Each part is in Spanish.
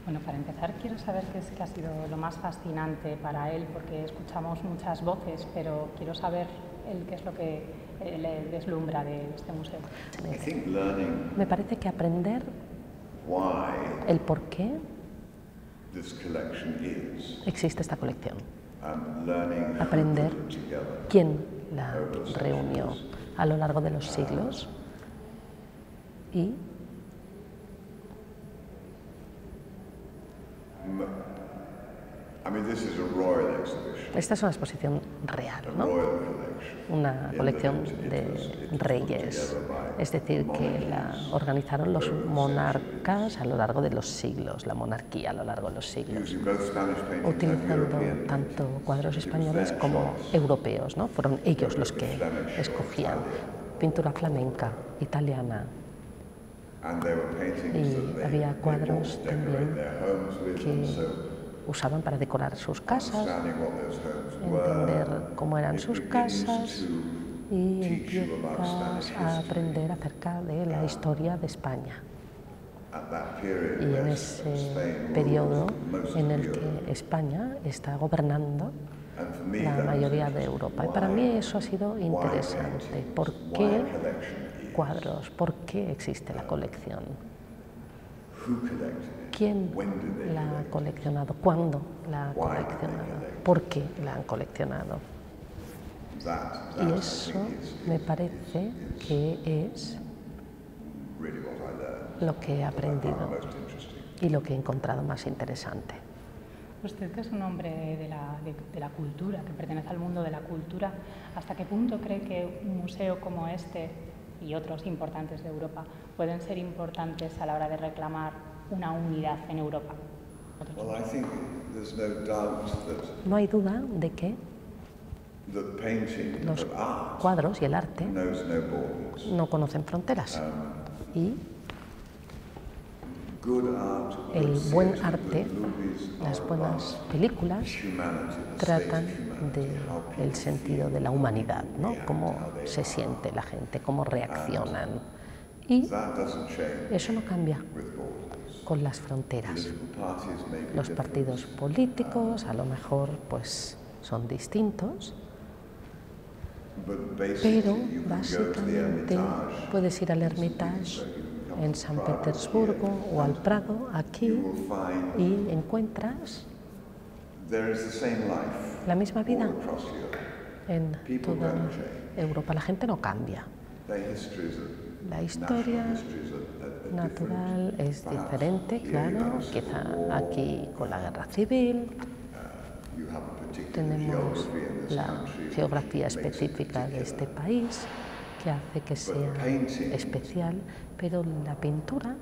Bueno, para empezar quiero saber qué ha sido lo más fascinante para él, porque escuchamos muchas voces, pero quiero saber qué es lo que le deslumbra de este museo. Me parece que aprender el por qué existe esta colección, aprender quién la reunió a lo largo de los siglos y esta es una exposición real, ¿no? Una colección de reyes, es decir, que la organizaron los monarcas a lo largo de los siglos, la monarquía a lo largo de los siglos, utilizando tanto cuadros españoles como europeos, ¿no? Fueron ellos los que escogían pintura flamenca, italiana, y había cuadros también que usaban para decorar sus casas, entender cómo eran sus casas y empiezas a aprender acerca de la historia de España. Y en ese periodo en el que España está gobernando la mayoría de Europa. Y para mí eso ha sido interesante. ¿Por qué cuadros? ¿Por qué existe la colección? ¿Quién la ha coleccionado? ¿Cuándo la ha coleccionado? ¿Por qué la han coleccionado? Y eso me parece que es lo que he aprendido y lo que he encontrado más interesante. Usted, que es un hombre de la cultura, que pertenece al mundo de la cultura, ¿hasta qué punto cree que un museo como este y otros importantes de Europa pueden ser importantes a la hora de reclamar una unidad en Europa? No hay duda de que los cuadros y el arte no conocen fronteras y el buen arte, las buenas películas tratan del sentido de la humanidad, ¿no? Cómo se siente la gente, cómo reaccionan. Y eso no cambia con las fronteras. Los partidos políticos a lo mejor pues son distintos, pero básicamente puedes ir al Hermitage en San Petersburgo o al Prado aquí y encuentras la misma vida en toda Europa. La gente no cambia. La historia natural es diferente, claro, quizá aquí con la guerra civil, tenemos la geografía específica de este país que hace que sea especial, pero la pintura,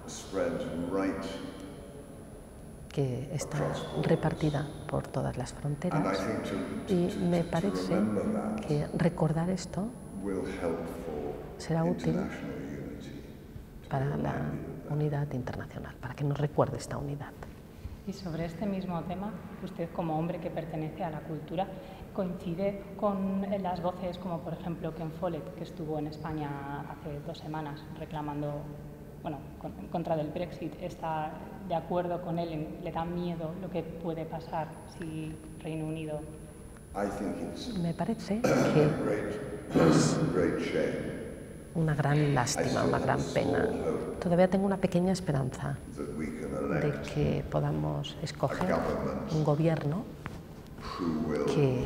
que está repartida por todas las fronteras, y me parece que recordar esto será útil para la unidad internacional, para que nos recuerde esta unidad. Y sobre este mismo tema, usted como hombre que pertenece a la cultura, ¿coincide con las voces como por ejemplo Ken Follett, que estuvo en España hace 2 semanas reclamando, bueno, en contra del Brexit? ¿Está de acuerdo con él? ¿Le da miedo lo que puede pasar si Reino Unido? Me parece que es una gran lástima, una gran pena. Todavía tengo una pequeña esperanza de que podamos escoger un gobierno que,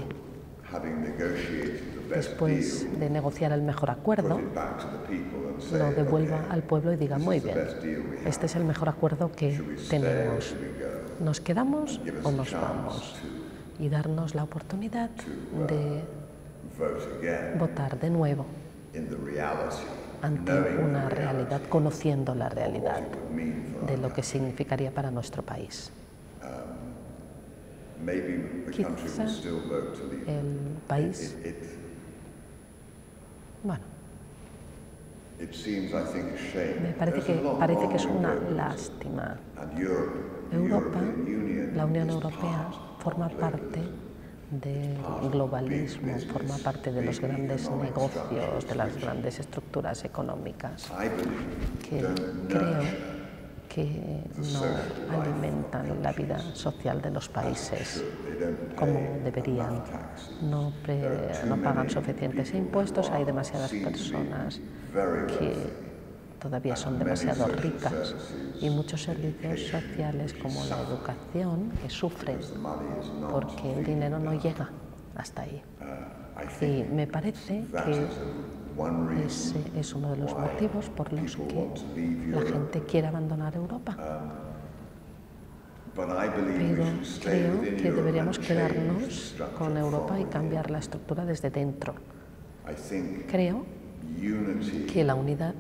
después de negociar el mejor acuerdo, lo devuelva al pueblo y diga: muy bien, este es el mejor acuerdo que tenemos. ¿Nos quedamos o nos vamos? Y darnos la oportunidad de votar de nuevo ante una realidad, conociendo la realidad de lo que significaría para nuestro país. Quizá el país, bueno, me parece que es una lástima. Europa, la Unión Europea, forma parte del globalismo, forma parte de los grandes negocios, de las grandes estructuras económicas, que creo que no alimentan la vida social de los países como deberían, no pagan suficientes impuestos, hay demasiadas personas que todavía son demasiado ricas y muchos servicios sociales como la educación que sufren porque el dinero no llega hasta ahí. Y me parece que ese es uno de los motivos por los que la gente quiere abandonar Europa. Pero creo que deberíamos quedarnos con Europa y cambiar la estructura desde dentro. Creo que la unidad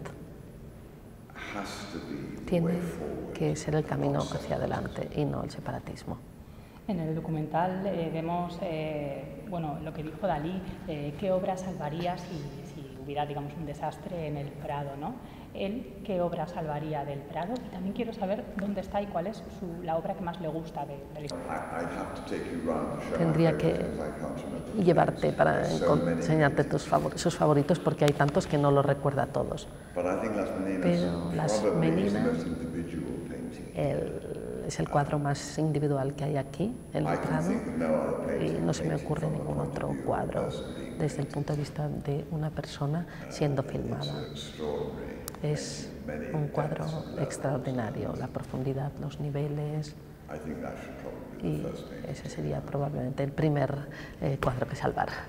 tiene que ser el camino hacia adelante y no el separatismo. En el documental vemos bueno, lo que dijo Dalí, qué obra salvaría si hubiera, digamos, un desastre en el Prado, ¿no? Él, ¿qué obra salvaría del Prado? Y también quiero saber dónde está y cuál es la obra que más le gusta de la historia. Tendría que llevarte para enseñarte sus favoritos porque hay tantos que no los recuerda a todos. Pero Las Meninas es el cuadro más individual que hay aquí, en el Prado, y no se me ocurre ningún otro cuadro desde el punto de vista de una persona siendo filmada. Es un cuadro extraordinario, la profundidad, los niveles, y ese sería probablemente el primer cuadro que salvar.